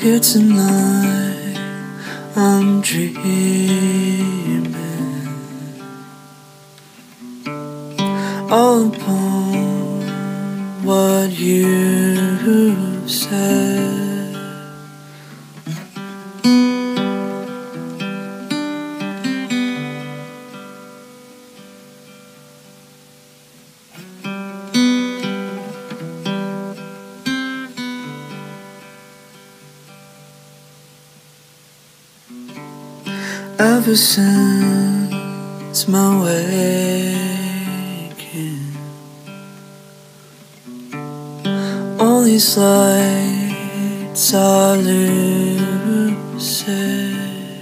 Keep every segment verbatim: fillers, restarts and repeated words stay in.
Here tonight I'm dreaming all upon what you said. Ever since my waking, all these lights are lucid.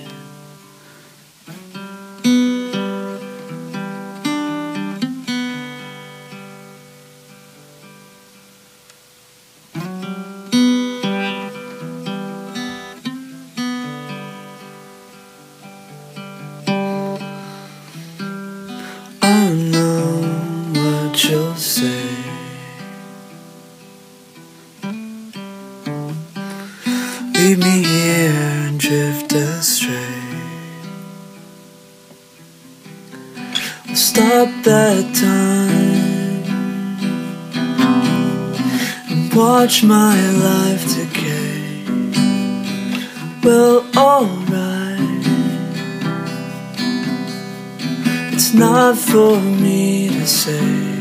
I know what you'll say. Leave me here and drift astray. We'll stop that time and watch my life decay. Well, alright, it's not for me to say.